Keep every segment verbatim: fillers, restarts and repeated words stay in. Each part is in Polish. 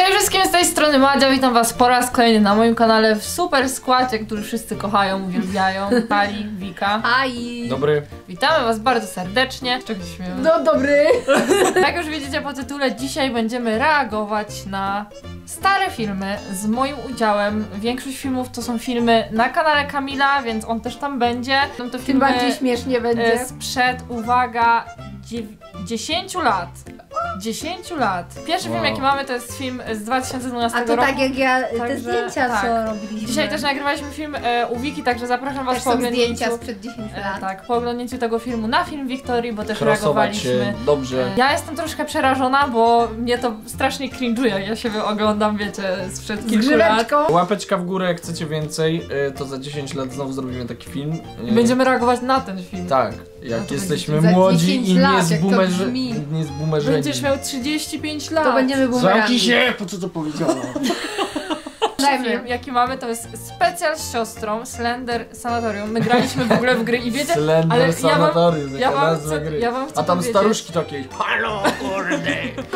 Cześć wszystkim, z tej strony Madzia, witam was po raz kolejny na moim kanale w super składzie, który wszyscy kochają, uwielbiają. Kali, Wika. Aj. Dobry. Witamy was bardzo serdecznie. Czego się śmiemy? No dobry. Jak już widzicie po tytule, dzisiaj będziemy reagować na stare filmy z moim udziałem. Większość filmów to są filmy na kanale Kamila, więc on też tam będzie. Są to Tym filmy bardziej śmiesznie będzie. sprzed, uwaga, dziesięciu lat. dziesięciu lat. Pierwszy Wow. film, jaki mamy, to jest film z dwa tysiące dwunastego A to roku. tak jak ja, te Także, zdjęcia tak. co robiliśmy. Dzisiaj też nagrywaliśmy film e, u Wiki, także zapraszam was też po są oglądnięciu. zdjęcia sprzed dziesięciu E, lat. tak, po oglądnięciu tego filmu na film Wiktorii, bo też Krosować reagowaliśmy. się dobrze. E, Ja jestem troszkę przerażona, bo mnie to strasznie cringe'uje, jak ja siebie oglądam, wiecie, sprzed Z kilku lat. grzyweczką. Łapeczka w górę, jak chcecie więcej, y, to za dziesięć lat znowu zrobimy taki film. Y, I będziemy reagować na ten film. Tak, No jak to jesteśmy będzie za młodzi dziesięć i lat, nie jak to zbumerzy... brzmi. nie zbumerzeni. Będziesz miał trzydzieści pięć lat. To będziemy bumerami. Zamknij się! Po co to powiedziała? Pierwszy film, jaki mamy, to jest specjal z siostrą Slender Sanatorium. My graliśmy w ogóle w gry i wiecie, Slender ale ja wam, Sanatorium, ja jaka wam, nazwa chcę, gry. ja wam chcę A tam powiedzieć, staruszki takie. Halo, kurde!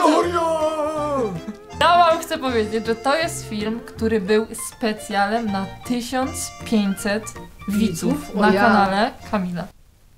Ja wam chcę powiedzieć, że to jest film, który był specjalem na tysiąc pięćset widzów O na ja. kanale Kamila.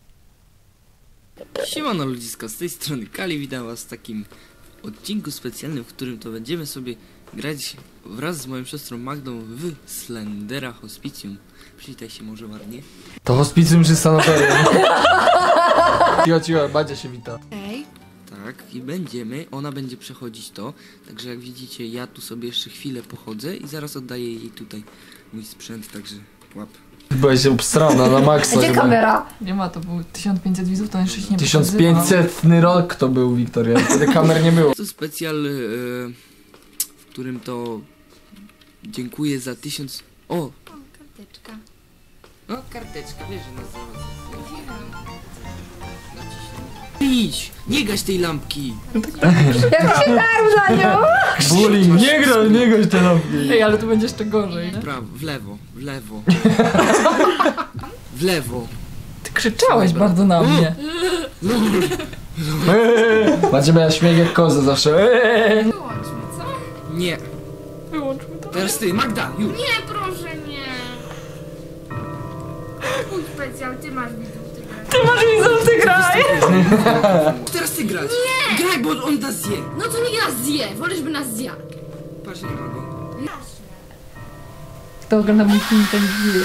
Siemano ludziska, z tej strony Kali, witam was w takim odcinku specjalnym, w którym to będziemy sobie grać wraz z moją siostrą Magdą w Slendera Hospicjum. Przywitaj się może ładnie. To hospicjum czy sanatorium? Cicho, cicho, Badzia się wita. Ej. Tak, i będziemy, ona będzie przechodzić to, także jak widzicie ja tu sobie jeszcze chwilę pochodzę i zaraz oddaję jej tutaj mój sprzęt, także łap. Byłaś obstrana na maksa. Gdzie chyba. kamera? Nie ma, to był tysiąc pięćset widzów, to jeszcze się nie tysiąc pokazywało. pięćsetny rok to był, Wiktoria. Wtedy kamer nie było. To specjal, e, w którym to dziękuję za tysiąc... O! O, karteczka. No, karteczka, wiesz, że nas zaraz... Idź! Nie gaś tej lampki! Jak się darł za nią! Bullying, nie graj, nie graj te lampki. Ej, ale tu będzie jeszcze gorzej, nie? Prawo, w lewo, w lewo. W lewo. Ty krzyczałeś Dobra. bardzo na mnie. Macie miała śmiech jak koza zawsze. Wyłączmy, co? Nie. Wyłączmy to. Teraz ty, Magda, już. Nie, proszę, nie. Mój specjal, ty masz widzów, ty graj. Ty masz widzów, ty graj! Teraz ty grać. Nie! Graj, bo on da zje. No to niech nas zje, wolę, żeby nas zjadł. Patrz, nie ma go. Kto ogląda mój film, ten wie.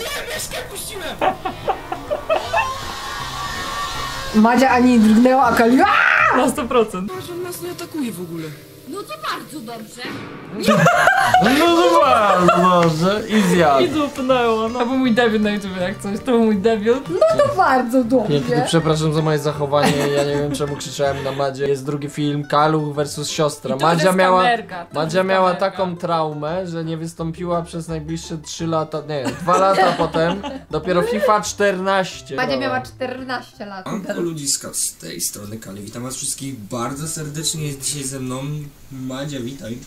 Madzia ani drgnęła, a Kali... Na sto procent. Patrz, on nas nie atakuje w ogóle. No to bardzo dobrze. No to bardzo dobrze. I I zjadł. dupnęło. No. To był mój debiut na YouTube, jak coś. To był mój debiut. No to bardzo Piękny, dobrze. przepraszam za moje zachowanie. Ja nie wiem czemu krzyczałem na Madzie. Jest drugi film, Kaluch versus siostra. I to już Madzia jest miała, kamerka, to już Madzia jest miała kamerka. taką traumę, że nie wystąpiła przez najbliższe trzy lata, nie, dwa lata potem. Dopiero FIFA czternaście. Madzia no. miała czternaście lat. Anko ludziska, z tej strony Kali, witam was wszystkich bardzo serdecznie, jest dzisiaj ze mną Madzia, witaj.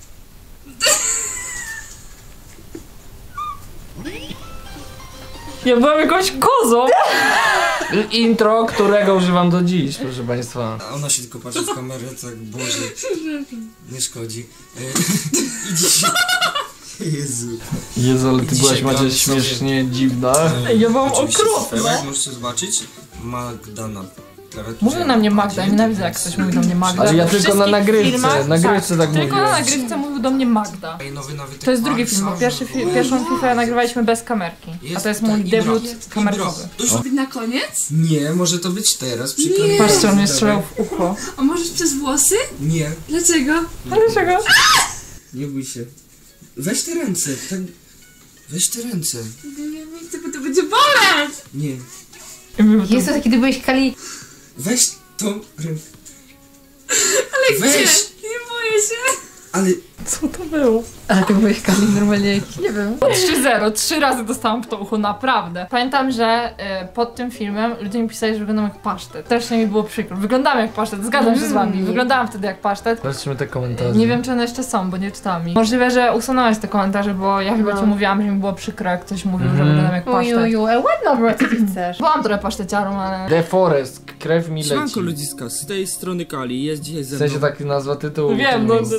Ja byłam jakąś kozą. Intro, którego używam do dziś, proszę państwa. A ona się tylko patrzy w kamerę, tak, Boże, nie szkodzi. E, I dzisiaj... Jezu. Jezu, ale ty I byłaś, dzisiaj Madzia, gram sobie- śmiesznie dziwna. Ej, ja byłam Oczywiście okropna. Stefan, możecie zobaczyć, Magda na klawiaturze. Mówią na mnie Magda, ja nienawidzę jak ktoś mówi do mnie Magda. Ale ja We tylko na wszystkich nagrywce, filmach- nagrywce tak Tylko na mówiłem. nagrywce mówił do mnie Magda. Ej, nowy nawytek To jest drugi Marsa, film, bo pierwszy fi że- pierwszą FIFA nagrywaliśmy bez kamerki. A to jest mój tak, i debiut bro, i kamerkowy. bro. To już... Na koniec? Nie, może to być teraz, przykro mi. Patrzcie, on mnie strzelał w ucho. A możesz przez włosy? Nie, Dlaczego? Dlaczego? nie bój się. Weź te ręce, tak... Weź te ręce. Nie chcę, bo to będzie boleć! Nie. Jezu, taki ty byłeś Kali... Weź tą rękę. Ale Weź! gdzie? Nie boję się. Ale... Co to było? Ale ty byłeś Kali normalnie jak... Nie wiem. trzy zero, trzy razy dostałam w to ucho, naprawdę. Pamiętam, że y, pod tym filmem ludzie mi pisali, że wyglądam jak pasztet. Strasznie mi było przykro. Wyglądałam jak pasztet, zgadzam się z wami. Wyglądałam wtedy jak pasztet. Zobaczmy te komentarze. Nie wiem, czy one jeszcze są, bo nie czytałam ich. Możliwe, że usunąłeś te komentarze, bo ja chyba No. ci mówiłam, że mi było przykro, jak ktoś mówił, że Mhm. wyglądam jak pasztet. Ujuju, ale ładna była, co ty chcesz. Byłam trochę paszteciarą, ale... The Forest, krew mi leci. Siemanko ludziska, z tej strony Kali, jest dzisiaj ze W mną... sensie taki nazwa tytułu. Wiem, który no... jest-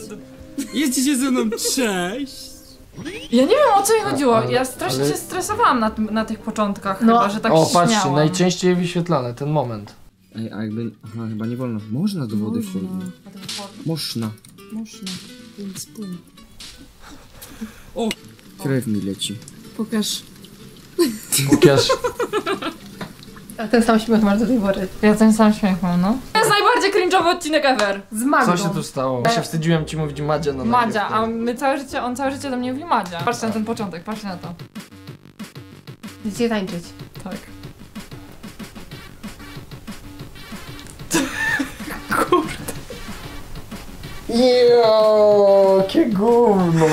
Jedziecie ze mną, cześć! Ja nie wiem, o co mi chodziło. Ale- Ja strasznie ale- się stresowałam na, tym, na tych początkach No. chyba, że tak O, się patrzcie, śmiałam. najczęściej wyświetlane, ten moment. Ej, a jakby... Aha, chyba nie wolno. Można do wody wchodzić. Można. Można. Więc płyn. O! Krew mi leci. Pokaż. Pokaż. A ten sam śmiech masz do tej pory. Ja ten sam śmiech mam, no. To jest najbardziej cringe'owy odcinek ever. Z Magdą. Co się tu stało? Ja się wstydziłem ci mówić Madzia na Madzia, a nagrywce. my całe życie, on całe życie do mnie mówi Madzia. Patrzcie na ten początek, patrzcie na to. Będziecie tańczyć. Tak. Jakie gówno!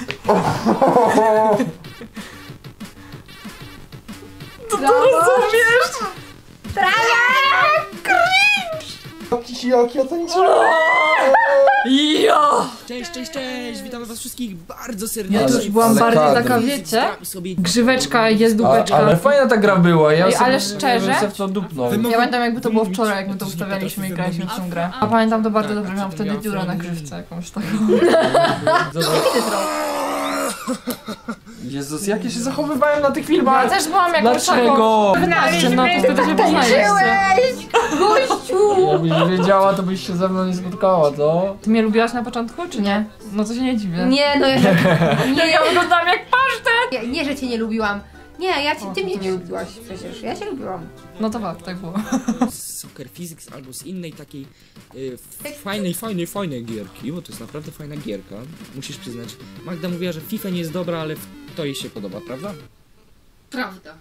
To ty rozumiesz? Jakiś jak ja tańczyłem! Jo! Cześć, cześć, cześć! Witamy was wszystkich bardzo Ja serdecznie. Ale- już byłam ale bardziej kadr. taka, wiecie, Zgramy sobie... grzyweczka, jest A, dupeczka. ale fajna ta gra była, ja Ej, sobie, ale szczerze? bym sobie w to dupnął. Wy Ja mogą- pamiętam jakby to było wczoraj, jak my to Jakieś ustawialiśmy i potrafi graliśmy w tą wymówić. grę. A pamiętam to bardzo Tak, dobrze, miałam a wtedy miała dziurę na wtedy- grzywce jakąś taką. Jezus, jak ja się zachowywałem na tych filmach! Ja też byłam jakąś taką... Dlaczego? Patrzcie, no to wtedy się poznaliście. Gościu! Jakbyś wiedziała, to byś się ze mną nie spotkała, co? Ty mnie lubiłaś na początku, czy nie? No to się nie dziwię. Nie, no ja... Nie, ja wyglądam jak pasztet! ja nie, że cię nie lubiłam. Nie, ja cię, ty mnie nie lubiłaś przecież. Ja cię lubiłam. No to fakt, tak było. z Soccer Physics albo z innej takiej y, fajnej, fajnej, fajnej gierki, bo to jest naprawdę fajna gierka, musisz przyznać. Magda mówiła, że FIFA nie jest dobra, ale w to jej się podoba, prawda? Prawda.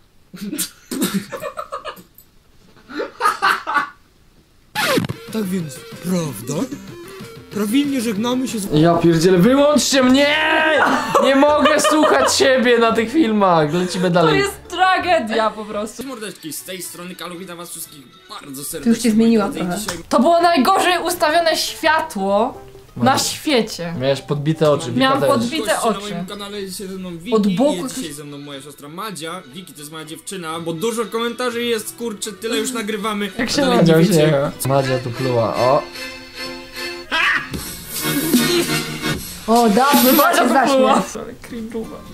Tak więc, prawda? Prawilnie żegnamy się z... Ja pierdzielę, wyłączcie mnie! Nie mogę słuchać siebie na tych filmach! Lecimy To dalej. jest tragedia po prostu. Mordeczki, z tej strony Kalu, witam was wszystkich bardzo serdecznie. Ty już się zmieniła Dzisiaj- trochę. dzisiaj- To było najgorzej ustawione światło na świecie. Miałeś podbite oczy, Wika Miałam też. podbite Goście na oczy. moim kanale jest się ze mną Wiki, Od boku jest dzisiaj ze mną moja siostra Madzia. Wiki to jest moja dziewczyna, bo dużo komentarzy jest, kurczę, tyle już nagrywamy. Jak a się dalej Madzia nie Madzia wiecie. uśmiecha. Madzia tu pluła, o. O, dawno Madzia się to była. zaśmiech.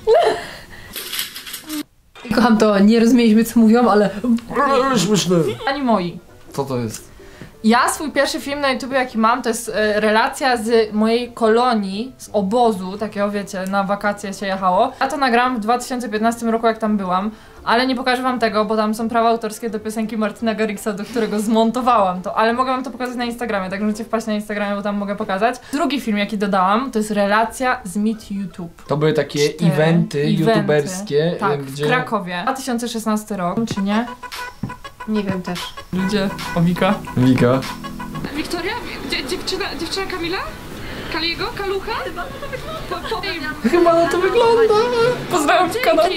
Kocham to, nie rozumieliśmy co mówią, ale... Śmieszne. Ani moi. Co to jest? Ja swój pierwszy film na YouTube jaki mam, to jest e, relacja z mojej kolonii, z obozu, takiego wiecie, na wakacje się jechało. Ja to nagrałam w dwa tysiące piętnastym roku, jak tam byłam, ale nie pokażę wam tego, bo tam są prawa autorskie do piosenki Martina Garrixa, do którego zmontowałam to, ale mogę wam to pokazać na Instagramie, tak możecie wpaść na Instagramie, bo tam mogę pokazać. Drugi film, jaki dodałam, to jest relacja z Meet YouTube. To były takie Cztery eventy, eventy. youtuberskie, Tak, gdzie... w Krakowie. dwa tysiące szesnasty rok, czy nie? Nie wiem też. Ludzie, Owika. Wika. Wiktoria? Dzie dziewczyna, dziewczyna Kamila? Kaliego? Kalucha? Po, po, Chyba na to wygląda. Pozdrawiam cię, kanał.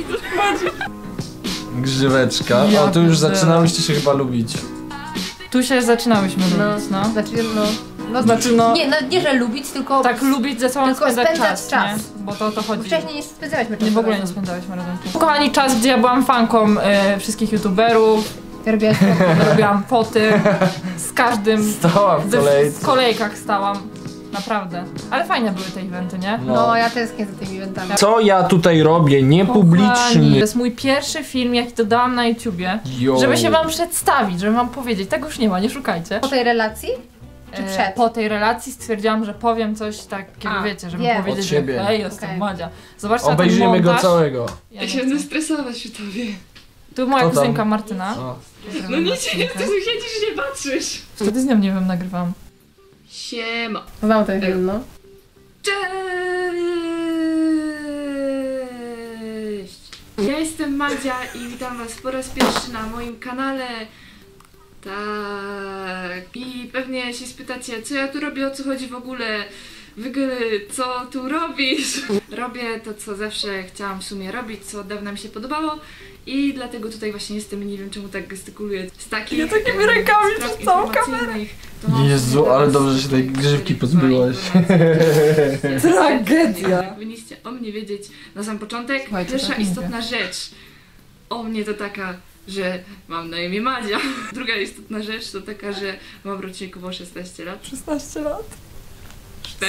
Grzyweczka. Ja O, tu już pierdzielę. zaczynałyście się chyba lubić. Tu się zaczynałyśmy No, lubić, no. Znaczy, no... no Znaczy, no- Nie, no, nie, że lubić, tylko... Tak lubić ze sobą Tylko spędzać, spędzać czas, czas. Nie? Bo to o to chodzi. Wcześniej nie spędzałyśmy czasu Nie, w ogóle nie razem. spędzałyśmy razem czasu. Kochani, czas, gdzie ja byłam fanką e, wszystkich youtuberów, Ja robiłaś robiłam foty z każdym, Stała w ze- w kolejce. kolejkach stałam. Naprawdę. Ale fajne były te eventy, nie? No, ja tęsknię za tymi eventami. Co ja tutaj robię? Kochani, Niepubliczny. to jest mój pierwszy film, jaki dodałam na YouTubie. Yo. Żeby się wam przedstawić, żeby wam powiedzieć. Tego już nie ma, nie szukajcie. Po tej relacji? Czy E, przed? Po tej relacji stwierdziłam, że powiem coś takiego, A, wiecie, żeby wiem. powiedzieć, Od siebie. że hej, jestem Okej. Madzia. Zobaczcie na Obejrzymy ten go montaż. całego. Ja ja nie się chcę. będę stresować przy tobie. Tu moja Kto tam? kuzynka Martyna. O. No nic, ty tu siedzisz i nie patrzysz. Wtedy z nią, nie wiem, nagrywam. Siema. Znam ten film, no. Cześć! Ja jestem Madzia i witam was po raz pierwszy na moim kanale. Tak. I pewnie się spytacie, co ja tu robię, o co chodzi w ogóle. Wygry, co tu robisz? Robię to, co zawsze chciałam w sumie robić, co od dawna mi się podobało. I dlatego tutaj właśnie jestem, nie wiem czemu tak gestykuluję. Z takich Ja takimi em, rękami spraw przez całą informacyjnych, to mam Jezu, dla ale was dobrze, że się tej kilka grzywki dwa pozbyłaś. informacje. Tragedia. Jak powinniście o mnie wiedzieć na sam początek, Słuchajcie, pierwsza tak nie istotna rzecz o mnie to taka, że mam na imię Madzia. Druga istotna rzecz to taka, że mam w roczniku szesnaście lat. szesnaście lat. Tak?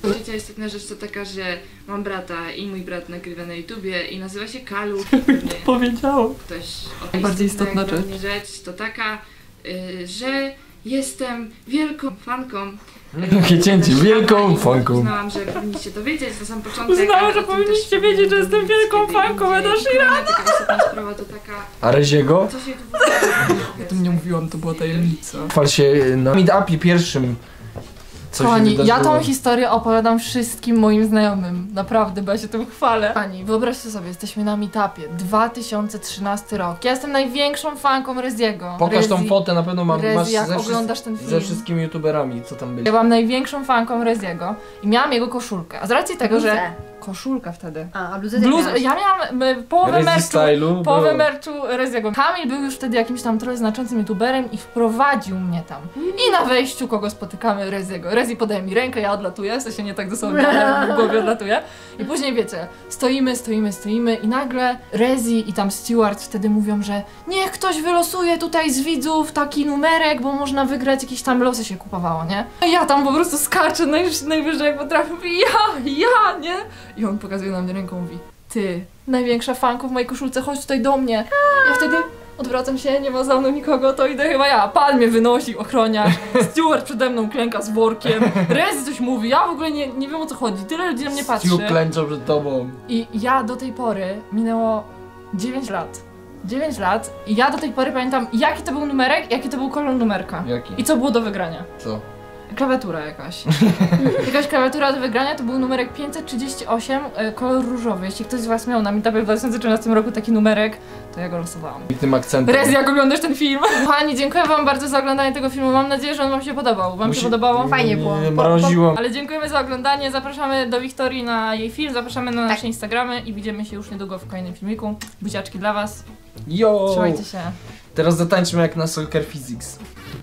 Trzecia istotna rzecz to taka, że mam brata i mój brat nagrywa na YouTubie i nazywa się Kaluch. Pewnie Powiedziałam. ktoś Najbardziej istotna dla rzecz. mnie rzecz to taka, y, że jestem wielką fanką. Jakie cięcie, wielką I fanką. Uznałam, że powinniście to wiedzieć na sam początek. Uznałam, ale że o tym powinniście też wiedzieć, że jestem mówić wielką kiedy fanką indziej. Eda Sheerana. Taka istotna sprawa to taka, A Reziego? co się tu w ogóle Ja tym nie mówiłam, to była tajemnica. Chwal się na meetupie pierwszym. Co się Kochani, ja wydarzyło. tą historię opowiadam wszystkim moim znajomym. Naprawdę, bo ja się tym chwalę. Kochani, wyobraźcie sobie, jesteśmy na meetupie. dwa tysiące trzynasty rok. Ja jestem największą fanką Reziego. Pokaż tą Rezi- fotę, na pewno mam, Rezi, masz jak ze, oglądasz ten ze film. wszystkimi youtuberami, co tam byli. Ja byłam największą fanką Reziego i miałam jego koszulkę. A z racji tego, że... Bluzę. Koszulka wtedy. A, a bluzę Bluz... też Ja miałam y, połowę Rezi merchu. stylu Połowę było. merchu Reziego. Kamil był już wtedy jakimś tam trochę znaczącym youtuberem i wprowadził mnie tam. I na wejściu kogo spotykamy? Reziego. Rezi podaje mi rękę, ja odlatuję, w sensie nie tak dosłownie, ale w głowie odlatuję. I później wiecie, stoimy, stoimy, stoimy i nagle Rezi i tam Steward wtedy mówią, że niech ktoś wylosuje tutaj z widzów taki numerek, bo można wygrać, jakieś tam losy się kupowało, nie? I ja tam po prostu skaczę najwyżej, najwyżej jak potrafię, mówię, ja, ja, nie? I on pokazuje na mnie ręką, mówi, ty, największa fanka w mojej koszulce, chodź tutaj do mnie. Ja wtedy odwracam się, nie ma za mną nikogo, to idę chyba ja. Pan mnie wynosi, ochroniarz, Steward przede mną klęka z workiem, Rezi coś mówi, ja w ogóle nie, nie wiem o co chodzi, tyle ludzi na mnie patrzy. Stu klęczał przed tobą. I ja do tej pory, minęło dziewięć lat. dziewięć lat i ja do tej pory pamiętam, jaki to był numerek, jaki to był kolor numerka. Jaki? I co było do wygrania. Co? Klawiatura jakaś. Jakaś klawiatura do wygrania to był numerek pięćset trzydzieści osiem, e, kolor różowy. Jeśli ktoś z was miał na meetupie w dwa tysiące trzynastym roku taki numerek, to ja go losowałam. I tym akcentem. Rezi, jak oglądasz ten film? Kochani, dziękuję wam bardzo za oglądanie tego filmu. Mam nadzieję, że on wam się podobał. Wam Musi- się podobało? Fajnie było. Nie, mroziło. Ale dziękujemy za oglądanie. Zapraszamy do Wiktorii na jej film, zapraszamy na nasze Instagramy i widzimy się już niedługo w kolejnym filmiku. Buziaczki dla was. Yo! Trzymajcie się. Teraz zatańczmy jak na Soccer Physics.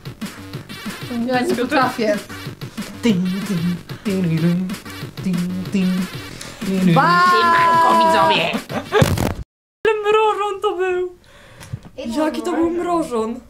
Ja nie potrafię. Ting, ting, tirirum, ting, ting, tirirum. Bye! Ale mrożon to był! Jaki to był mrożon!